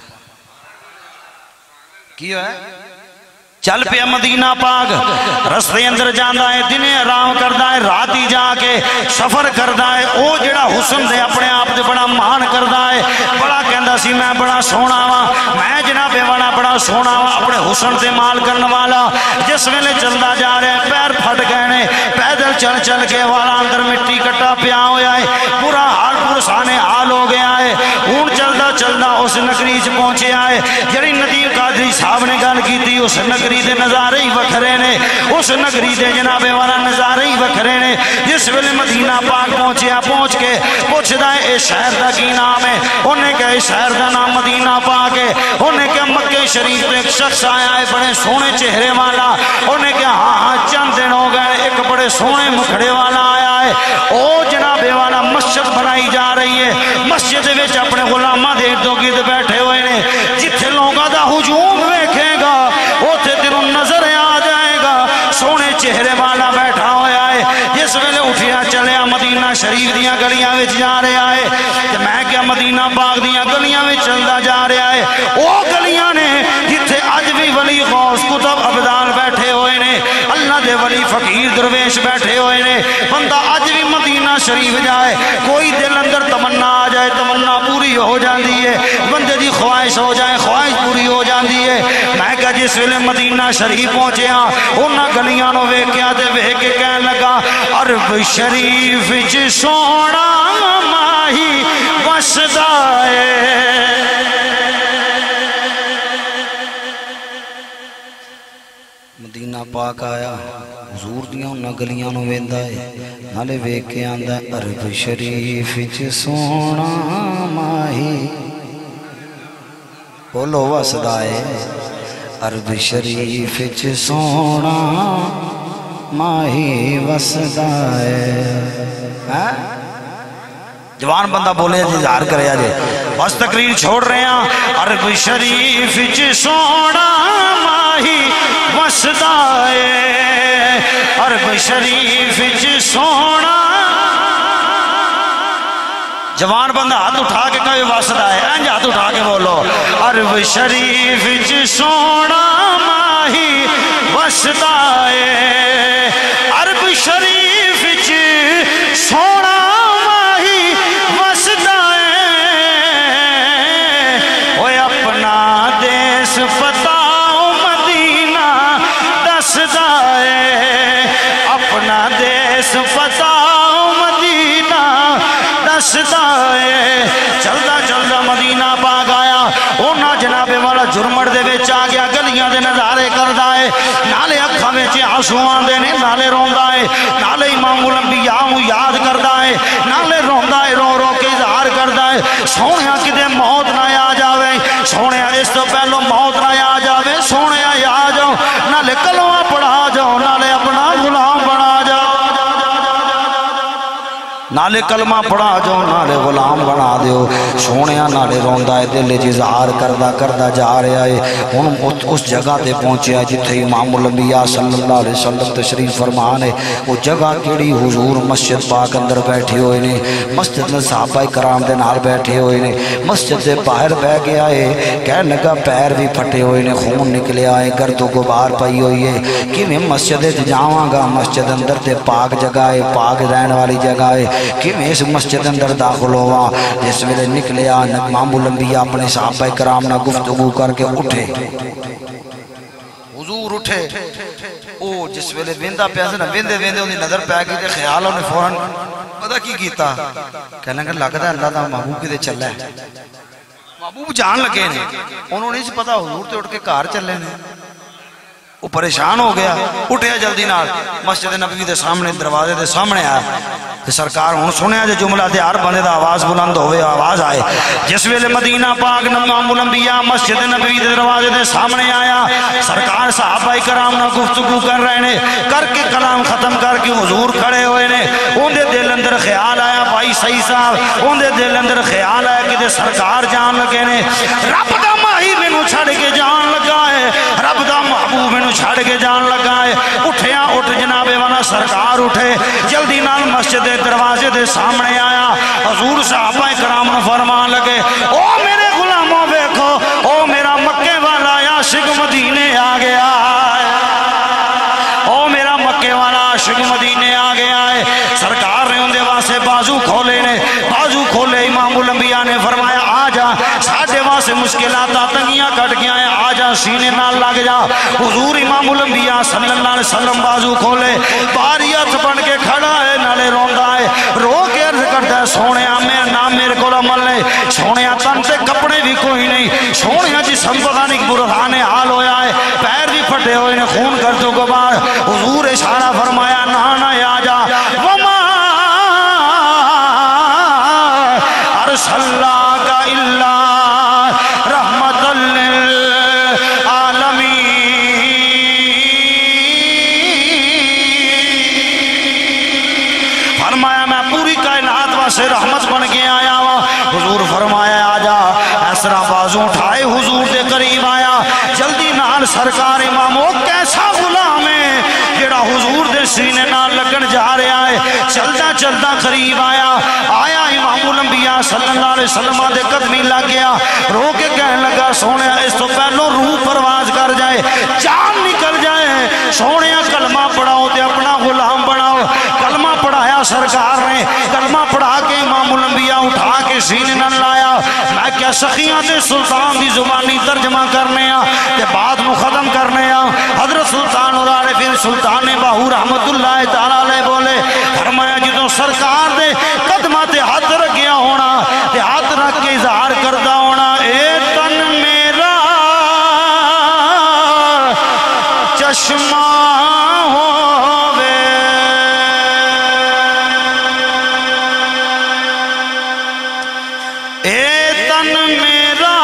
کیوں ہے؟ چل پہ مدینہ پاک، رستے اندر جاندہ ہے، دنے آرام کردہ ہے، راتی جا کے سفر کردہ ہے۔ او جڑا حسن دے اپنے آپ دے بڑا مان کردہ ہے، بڑا کہندہ سی میں بڑا سونا ہوا، میں جناب والا بڑا سونا ہوا، اپنے حسن دے مال کرنے والا۔ جس ویلے چلدا جا رہے ہیں پیر پھٹ گئے نے، پیدل چل چل کے والا اندر مٹی کٹا پیا ہویا ہے، پورا حال پرسانے حال ہو گیا ہے۔ اون چلدا چلدا اس نگری چ پہنچے آئے، جڑی ندیم قادری صاحب نے گل کی تھی، اس نگری دے نظارے ہی وکھرے نے، اس نگری دے جناب والا نظارے ہی وکھرے نے۔ جس ویلے مدینہ پاک پہنچیا، پہنچ کے پوچھدا ہے اے شہر دا کی نام ہے؟ انہیں کہا اس شہر دا نام مدینہ پاک ہے۔ انہیں کہا مکہ شریف میں ایک شخص آیا ہے بڑے سونے چہرے والا۔ انہیں کہا ہاں ہاں چند دن ہو گئے، ایک بڑے سونے مکھڑے والا آیا ہے۔ او جناب والا مسجد بنائی جا رہی ہے، مسجد وچ اپنے غلاماں دے ارد گرد بیٹھے ہوئے نے، جتھے لوگاں دا ہجوم ویکھے گا اوتھے تینوں نظر آ جائے گا سونے چہرے والا بیٹھا ہویا ہے۔ جس ویلے اٹھیا چلیا مدینہ شریف دیاں گلیاں وچ جا رہا ہے، تے میں کیا مدینہ پاک دیاں گلیاں وچ چلدا جا رہا ہے۔ او گلیاں نے جتھے اج بھی ولی غوث کتب ابدال بیٹھے ہوئے نے، اللہ دے ولی فقیر درویش بیٹھے ہوئے نے۔ بندہ اج بھی مدینہ شریف جائے، کوئی دل اندر تمنا آ جائے، تمنا پوری ہو جاندی ہے، بندے دی خواہش ہو جائے، خواہش پوری ہو جاندی ہے۔ میں کہا جس ویلے مدینہ شریف پہنچے ہاں، انہاں گلیاں نو ویکھیا تے ویکھ کے کہنے لگا عرب شریف وچ سونا ماہی وسدا ہے۔ مدینہ پاک آیا، حضور دیاں انہاں گلیاں نو ویندا ہے، نالے ویکھ کے آندا عرب شریف وچ سونا ماہی، بولو وسدا ہے، عرب شریف وچ سونا ماہی وسدا ہے۔ جوان بندہ بولے جی اظہار کرے جی، بس تقریر چھوڑ رہے ہیں۔ عرب شریف وچ سونا ماہی وسدا ہے، عرب شریف وچ سونا۔ جوان بندہ ہاتھ اٹھا کے کہے واسدہ ہے، انج ہاتھ اٹھا کے بولو عرب شریف وچ سونا ماہی وسدا ہے، عرب شریف وچ سونا ماہی وسدا ہے۔ اوے اپنا دیس پتاؤ مدینہ دسدا ہے، اپنا دیس پتاؤ مدینہ دسدا ہے۔ چلدا چلدا مدینہ پاک آیا، اونا جناب والا جرمڑ دے وچ آ گیا، گلیاں دے نظارے کردا ہے، نالے اکھاں وچ آنسو آندے نے، نالے روندا ہے، نالے امام الانبیاء نوں یاد کردا ہے، نالے روندا ہے، رو رو کے اظہار کردا ہے سونیا کدے موت نہ آ جاوے، سونیا اس تو پہلو موت نہ آ جاوے، سونیا آ جاؤ، نالے کلمہ پڑھا جاؤ، نالے اپنا غلام بنا جاؤ۔ نالے کلمہ پڑھا جاؤ نالے غلام بنا دیو سونے نالے روندا ہے دل وچ اظہار کردا کردا جا رہا ہے ہن اس جگہ تے پہنچیا جتھے امام الانبیاء صلی اللہ علیہ وسلم تشریف فرمان ہے وہ جگہ کیڑی حضور مسجد پاک اندر بیٹھے ہوئے نے مسجد میں صحابہ کرام دے نال بیٹھے ہوئے نے مسجد دے باہر بہ گیا ہے کہنے لگا پیر بھی پھٹے ہوئے نے خون نکلیا ہے گرد و غبار پئی ہوئی ہے کہ میں مسجد وچ جاواں گا مسجد اندر تے پاک جگہ ہے پاک رہن والی جگہ ہے کہ میں اس مسجد اندر داخل ہوا جس ویلے نکلیا امام الانبیاء اپنے صحابہ کرام نہ گفتگو کر کے اٹھے حضور اٹھے او جس ویلے ویندا پیا سی نا ویندے ویندے اونਦੀ نظر پے گئی تے خیال اونے فوراً پتہ کی کیتا کہنے لگا لگدا اللہ دا محبوب کدے چلا ہے محبوب جان لگے نے انہوں نے نہیں پتا حضور تے اٹھ کے گھر چلے نے وہ پریشان ہو گیا اٹھیا جلدی نال مسجد نبوی دے سامنے دروازے دے سامنے آیا تے سرکار ہن سنیا جو جملہ تے ہر بندے دا آواز بلند ہوئے آواز آئے جس ویلے مدینہ پاک امام الانبیاء مسجد نبوی دے دروازے دے سامنے آیا سرکار صحابہ کرام نال گفتگو کر رہے نے کر کے کلام ختم کر کے حضور کھڑے ہوئے نے اون دے دل اندر خیال آیا بھائی صحیح صاحب اون دے دل اندر خیال آیا کہ سرکار جان لگے نے رب دا ماہی مینوں چھڑ کے جان لگا ہے رب دا محبوب مینوں چھڑ کے جان لگا ہے اٹھیا اٹھ جناب والا سرکار اٹھے جلدی نال مسجد دے دروازے دے سامنے آیا حضور صحابہ کرام نے فرمان لگے او میرے غلاموں دیکھو او میرا مکے والا عاشق مدینے آ گیا او میرا مکے والا عاشق مدینے آ گیا ہے سرکار نے ان دے واسطے بازو کھولے نے بازو کھولے امام الانبیاء نے فرمایا آ جا ساڈے واسطے مشکلات تنگیاں کٹ گیا ہیں آ جا سینے نال لگ جا حضور امام الانبیاء صلی اللہ علیہ وسلم بازو کھولے باریت بن کے کھڑا ہے نالے روندا ہے رو کے عرض کرتا ہے سونیا میں نام میرے کو عمل نہیں سونیا تن سے کپڑے بھی کوئی نہیں سونیا جسم پتہ نہیں برہان حال ہویا ہے پیر بھی پھٹے ہوئے نے خون گردو غبار حضور اشارہ فرمایا نہ نہ آ جا وما ارسلناک الا رحمت للعالمین فرمایا میں پوری کائنات واسطے رحمت بن کے آیا ہوا حضور فرمایا آ جا ایسرا بازو اٹھائے حضور دے قریب آیا جلدی نال سرکار امام وہ کیسا غلام ہے جڑا حضور دے سینے نال لگن جا رہا ہے چلدا چلدا قریب آیا آیا امام الانبیاء صلی اللہ علیہ وسلم دے قدمی لگ گیا رو کے کہنے لگا سونیا اس تو پہلو روح پرواز کر جائے جان نکل جائے سونیا کلمہ پڑھاؤ تے اپنا غلام بناؤ کلمہ پڑھایا سرکار نے کلمہ پڑھا کے امام الانبیاء اٹھا کے سینے نہ لایا میں کیا سخیاں تے سلطان دی زبانی ترجمہ کرنے آ تے بات نو ختم کرنے آ حضرت سلطان العارفین سلطان باہو رحمت اللہ تعالی علیہ بولے فرمایا جدوں سرکار دے قدمہ تے ہاتھ رکھیا ہونا تے ہاتھ رکھ کے اظہار کردہ ہونا اے تن میرا چشمہ ہووے اے تن میرا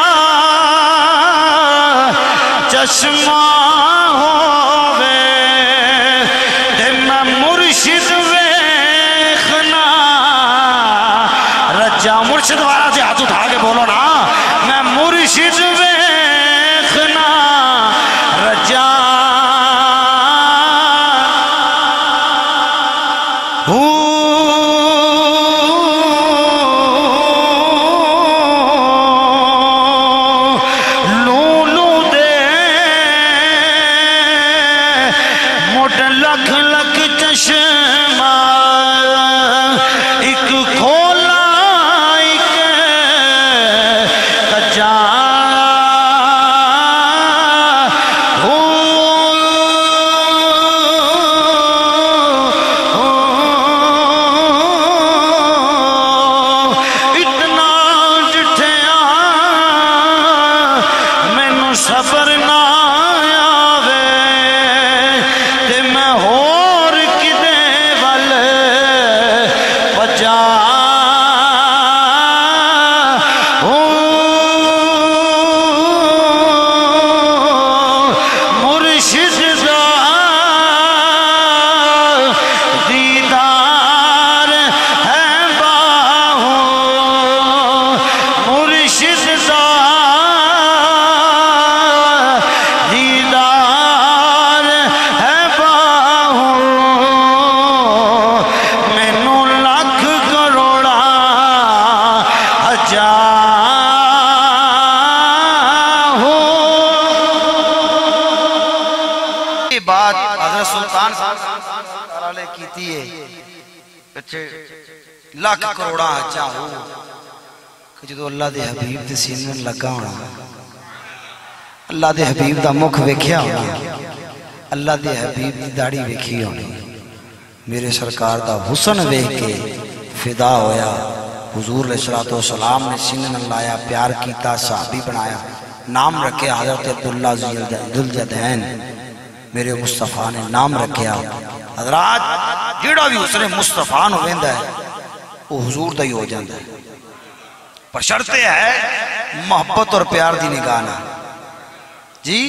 چشمہ ہووے تے میں مرشد ویکھنا رجا مرشد والا سے ہاتھ اٹھا کے بولو نا میں مرشد ویکھنا رجا لکھ لکھ چشمہ ایک کھولا ایک کچا اتنا جٹھیا مینوں صبر نہ ہے نے سلطان صاحب نے کیتی ہے پچھے لاکھ کروڑا چاہو کہ جدو اللہ دے حبیب دے سینے لگا ہونا اللہ دے حبیب دا مکھ ویکھیا ہونا اللہ دے حبیب دی داڑھی ویکھی ہونی میرے سرکار دا حسن ویکھ کے فدا ہویا حضور علیہ السلام نے سینے نہ لایا پیار کیتا صحابی بنایا نام رکھے حضرت عبداللہ ذوالجدین میرے مصطفیٰ نے نام رکھیا حضرات جیڑا بھی اس نے مصطفیٰ نو ویندا ہے وہ حضور دا ہی ہو جاندا ہے پر شرط ہے محبت اور پیار دی نگاہ نہ جی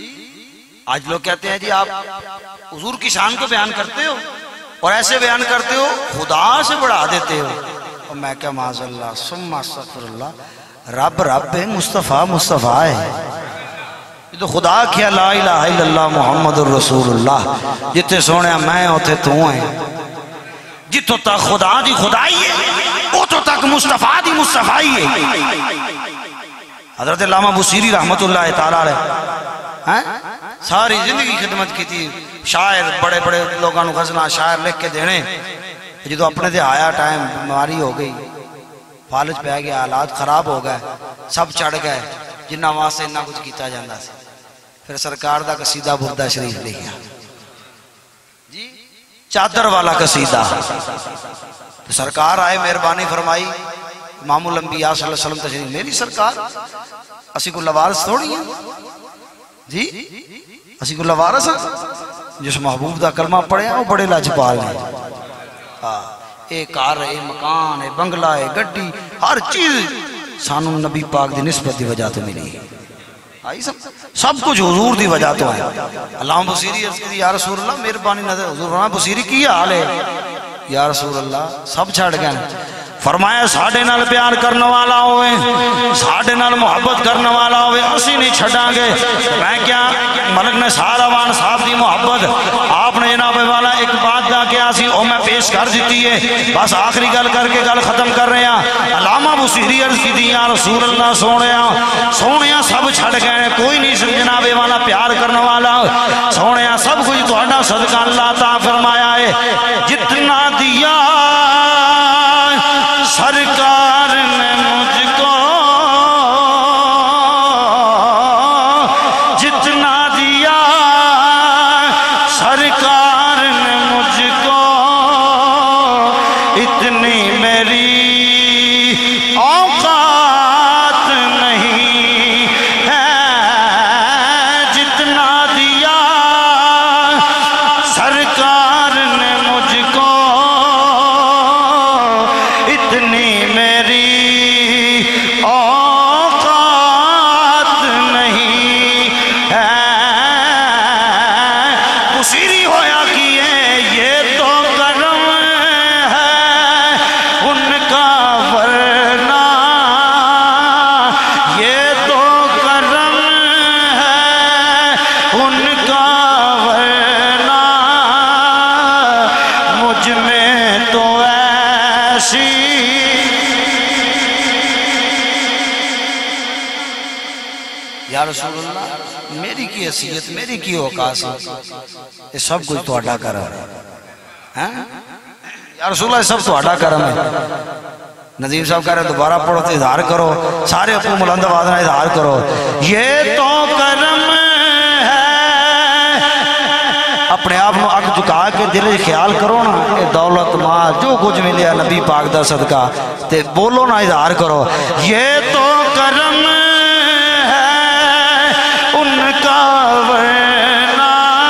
آج لوگ کہتے ہیں جی آپ حضور کی شان کو بیان کرتے ہو اور ایسے بیان کرتے ہو خدا سے بڑھا دیتے ہو اور میں کہا معاذ اللہ ثم استغفر اللہ رب رب ہے مصطفیٰ مصطفیٰ ہے یہ تو خدا کیا لا الہ الا اللہ محمد الرسول اللہ جتے سونے میں ہوتے تو ہیں جتوں تک خدا دی خدائی ہے وہ تو تک مصطفیٰ دی مصطفیٰ ہے حضرت علامہ بصیری رحمت اللہ تعالیٰ علیہ ساری زندگی خدمت کی تھی شاعر بڑے بڑے لوگاں نو غزلہ شاعر لکھ کے دینے جدو اپنے دے آیا ٹائم بیماری ہو گئی فالج پہ گیا حالات خراب ہو گئے سب چڑھ گئے جنہ واسطے اتنا کچھ کیتا جاندہ سی پھر سرکار دا قصیدہ بردہ شریف لکھیا جی چادر والا قصیدہ تو سرکار آئے مہربانی فرمائی امام الانبیاء صلی اللہ علیہ وسلم تشریف میری سرکار اسی کو لوارث تھوڑی ہیں جی اسی کو لوارث ہیں جس محبوب دا کلمہ پڑھے ہیں وہ بڑے لاجپال ہیں اے کار اے مکان اے بنگلہ اے گڈی ہر چیز سانو نبی پاک دی نسبت دی وجہ تو ملی آئی سب سب کچھ حضور دی وجہ تو ہے علامہ بصیری عرض کی یا رسول اللہ مہربانی نظر حضور فرمایا بصیری کی حال ہے یا رسول اللہ سب چھڑ گئے فرمایا ساڑھے نال پیار کرنے والا ہوئے ساڑھے نال محبت کرنے والا ہوئے اسی نہیں چھڑا گے میں کیا ملک نے ساروان صاحب دی محبت آپ نے جناب والا ایک بات جا کے آسی او میں پیش کر دیتی ہے بس آخری گل کر کے گل ختم کر رہے ہیں علامہ بصیری عرض کی دی یا رسول اللہ سونیا سونیا سب چھڑ گئے کوئی نہیں جناب والا پیار کرنے والا سونیا سب کچھ تو اڈا صدقہ اللہ تعالی فرمایا ہے جتنا دیا سرکار نے مجھ کو جتنا دیا سرکار نے مجھ کو اتنی میری اوقات نہیں ہے جتنا دیا سرکار نے مجھ کو اتنی میری اوقات نہیں ہے بصیری ہویا کیے یہ تو کرم ہے ان کا ورنہ یہ تو کرم ہے ان کا ورنہ مجھ میں تو ایسی یا رسول اللہ میری کی حیثیت میری کی اوقات یہ سب کچھ تو اڈا کرم ہے یا رسول اللہ سب تو اڈا کرم ہے نظیم صاحب کہہ رہے دوبارہ پڑھو تو اظہار کرو سارے اپنے ملند آبادنا اظہار کرو یہ تو کرم ہے اپنے آپ نو اگ جھکا کے دل خیال کرو نا کہ دولت مال جو کچھ ملیا نبی پاک دا صدقہ تے بولو نا اظہار کرو یہ تو کرم ہے ان کا ورنہ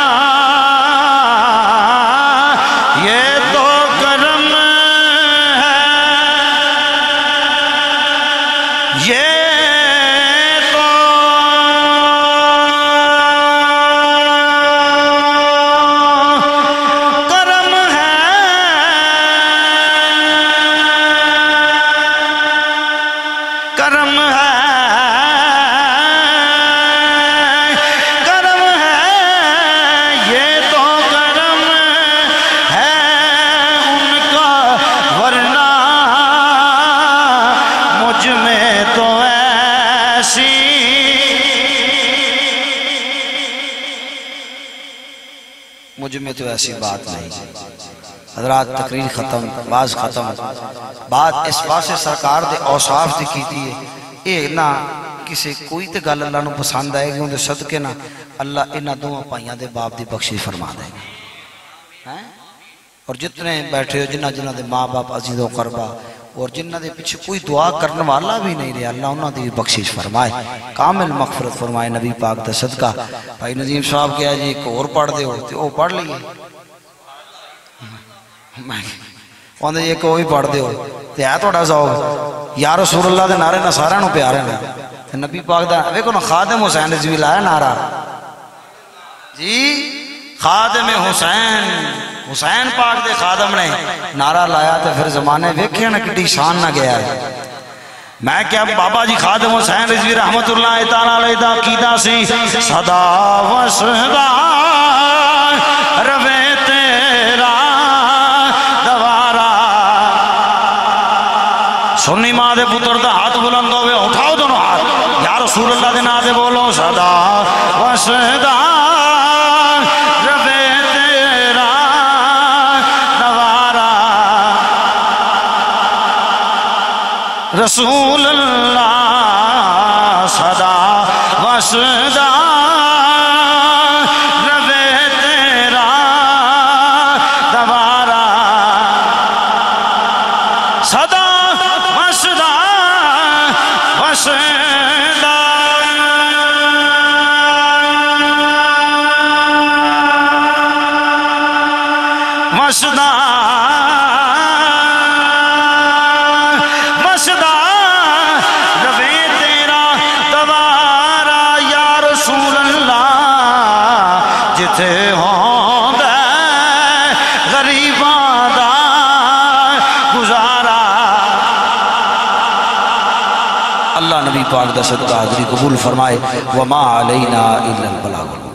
یہ تو کرم ہے یہ کرم ہے مجھ میں تو ایسی بات نہیں۔ حضرات تقریر ختم، باز ختم، بات اس پاسے سرکار دے اوصاف دی کی ہے، اے نہ کسی کوئی تے گل اللہ نو پسند آئے گی، ان دے صدقے نہ اللہ انہاں دونوں پائیاں دے باپ دی بخشش فرما دے گا۔ اور جتنے بیٹھے ہو جنہ جنہ دے ماں باپ عزیز و قربا اور جنہ دے پیچھے کوئی دعا کرنے والا بھی نہیں رہا، اللہ انہاں دی بخشش فرمائے، کامل مغفرت فرمائے نبی پاک دا صدقہ۔ بھائی نظیم صاحب کہا جی ایک اور پڑھ دے ہوتے وہ پڑھ لیے، وہاں دے ایک وہی پڑھ دے ہو تے ہے توڑا ذوق یا رسول اللہ دے نعرے نہ سارا نو پیارے نا نبی پاک دا ویکھو نا خادم حسین رضوی لایا نعرہ جی، خادم حسین، حسین پاک دے خادم نے نعرہ لایا تو پھر زمانے ویکھے نا کٹی شان نہ گیا ہے۔ میں کیا بابا جی خادم حسین رضوی رحمت اللہ تعالیٰ علیہ دا قیدہ سی صدا وصدا روے تیرا دوارا، سنی ماں دے پتر دا ہاتھ بلند ہوئے اٹھاؤ دونوں ہاتھ، یا رسول اللہ دے نا دے بولو صدا وصدا روے تیرا دوارا، رسول اللہ صدا وصدا روے تیرا دوارا، صدا وصدا وصدا وصدا وصدا روے تیرا دوارا، یا رسول اللہ جتھے ہوں دے غریباں دا گزارا۔ اللہ نبی پاک دا صدقہ حاضری قبول فرمائے، وما علینا الا البلاغ۔